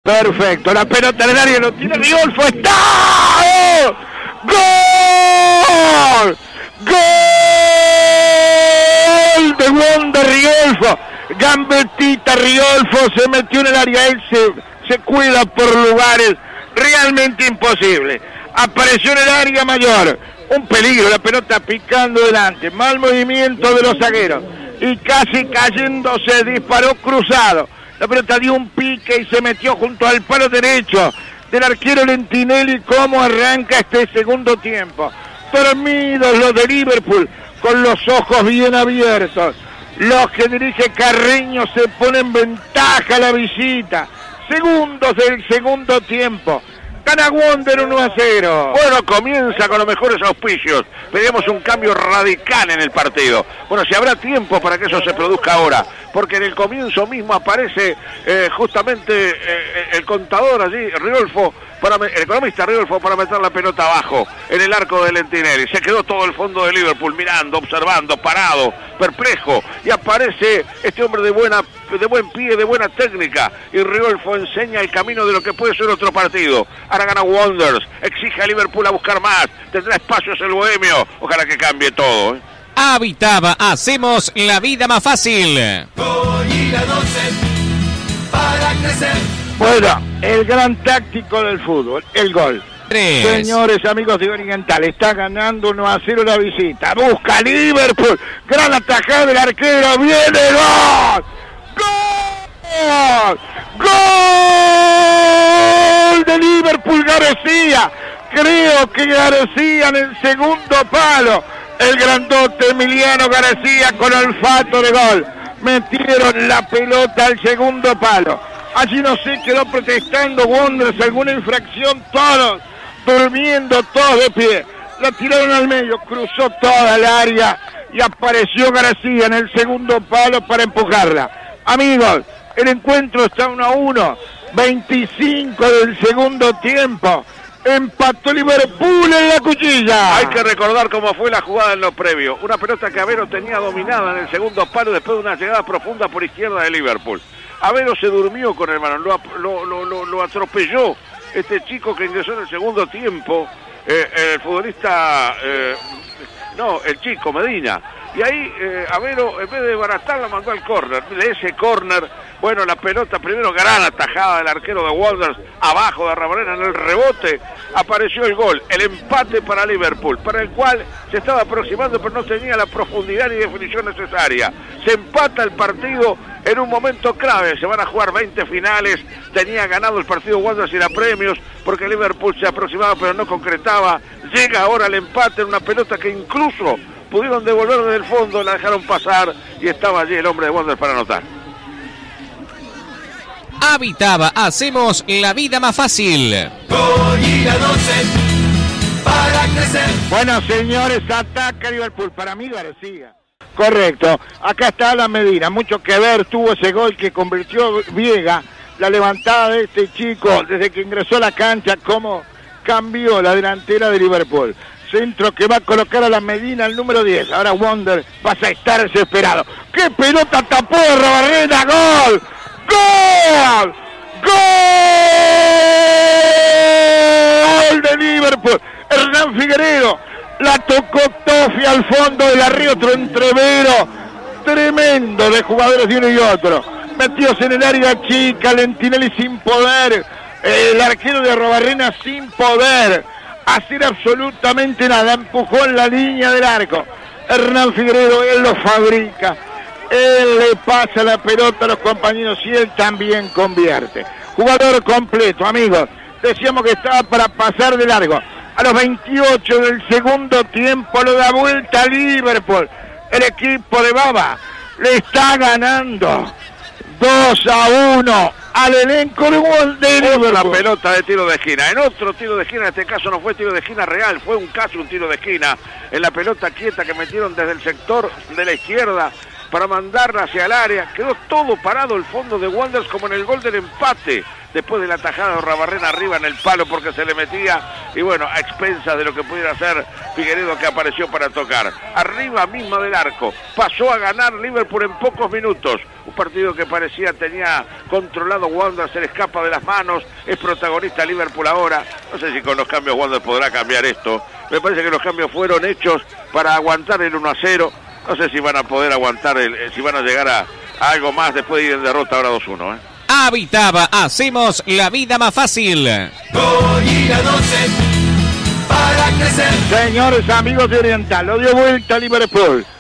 Perfecto, la pelota en el área, lo tira Riolfo, ¡está! ¡Gol! ¡Gol de Wander Riolfo! Gambetita Riolfo, se metió en el área, él se cuida por lugares realmente imposibles. Apareció en el área mayor, un peligro, la pelota picando delante, mal movimiento de los zagueros y casi cayéndose, disparó cruzado. La pelota dio un pique y se metió junto al palo derecho del arquero Lentinelli. ¿Cómo arranca este segundo tiempo? Dormidos los de Liverpool, con los ojos bien abiertos. Los que dirige Carreño se ponen en ventaja la visita. Segundos del segundo tiempo. Gana Wander 1-0. Bueno, comienza con los mejores auspicios. Pedimos un cambio radical en el partido. Bueno, si habrá tiempo para que eso se produzca ahora, porque en el comienzo mismo aparece justamente el contador allí, Riolfo, el economista Riolfo, para meter la pelota abajo en el arco de Lentinelli. Se quedó todo el fondo de Liverpool mirando, observando, parado, perplejo, y aparece este hombre de buen pie, de buena técnica, y Riolfo enseña el camino de lo que puede ser otro partido. Ahora gana Wanderers, exige a Liverpool a buscar más, tendrá espacios el bohemio, ojalá que cambie todo, ¿eh? Habitaba, hacemos la vida más fácil. Para crecer. Bueno, el gran táctico del fútbol, el gol. 3. Señores, amigos de Oriental, está ganando 1-0 la visita. Busca Liverpool, gran atajada del arquero, viene gol. ¡Gol! ¡Gol de Liverpool, García! Creo que García en el segundo palo. El grandote Emiliano García con olfato de gol. Metieron la pelota al segundo palo. Allí no sé, quedó protestando Wanderers, alguna infracción, todos durmiendo, todos de pie. La tiraron al medio, cruzó toda el área y apareció García en el segundo palo para empujarla. Amigos, el encuentro está 1-1, 25 del segundo tiempo. Empató Liverpool en la cuchilla. Hay que recordar cómo fue la jugada en lo previo. Una pelota que Avero tenía dominada en el segundo palo después de una llegada profunda por izquierda de Liverpool. Avero se durmió con el balón, lo atropelló este chico que ingresó en el segundo tiempo, el futbolista, el chico Medina. Y ahí Avero, en vez de baratarla, mandó al córner. De ese córner, bueno, la pelota, primero gran atajada del arquero de Wanderers, abajo de Arrabarena en el rebote, apareció el gol, el empate para Liverpool, para el cual se estaba aproximando, pero no tenía la profundidad ni definición necesaria. Se empata el partido en un momento clave, se van a jugar 20 finales, tenía ganado el partido Wanderers sin apremios, porque Liverpool se aproximaba pero no concretaba. Llega ahora el empate en una pelota que incluso pudieron devolver desde el fondo, la dejaron pasar y estaba allí el hombre de Wanderers para anotar. Habitaba, hacemos la vida más fácil. Para crecer. Bueno, señores, ataca Liverpool. Para mí, García. Correcto. Acá está Alan Medina. Mucho que ver tuvo ese gol que convirtió Viega. La levantada de este chico desde que ingresó a la cancha, cómo cambió la delantera de Liverpool. Centro que va a colocar a la Medina, el número 10. Ahora Wander vas a estar desesperado. ¡Qué pelota tapó de Arrabarena! ¡Gol! ¡Gol! ¡Gol de Liverpool! Hernán Figueiredo la tocó Tofi al fondo del arriba, otro entrevero tremendo de jugadores de uno y otro. Metióse en el área chica, Lentinelli sin poder, el arquero de Arrabarena sin poder hacer absolutamente nada, empujó en la línea del arco. Hernán Figueiredo, él lo fabrica, él le pasa la pelota a los compañeros y él también convierte. Jugador completo, amigos. Decíamos que estaba para pasar de largo. A los 28 del segundo tiempo lo da vuelta a Liverpool. El equipo de Baba le está ganando 2-1 al elenco de Liverpool. Una pelota de tiro de esquina. En otro tiro de esquina, en este caso no fue tiro de esquina real, fue un tiro de esquina. En la pelota quieta que metieron desde el sector de la izquierda para mandarla hacia el área. Quedó todo parado el fondo de Wanderers como en el gol del empate. Después de la tajada de Arrabarena arriba en el palo porque se le metía. Y bueno, a expensas de lo que pudiera hacer Figueiredo que apareció para tocar. Arriba misma del arco. Pasó a ganar Liverpool en pocos minutos. Un partido que parecía tenía controlado Wander, se le escapa de las manos, es protagonista Liverpool ahora. No sé si con los cambios Wander podrá cambiar esto. Me parece que los cambios fueron hechos para aguantar el 1-0. No sé si van a poder aguantar, si van a llegar a algo más después de ir en derrota ahora 2-1. Habitaba, hacemos la vida más fácil. Goya 12 para crecer. Señores amigos de Oriental, lo dio vuelta Liverpool.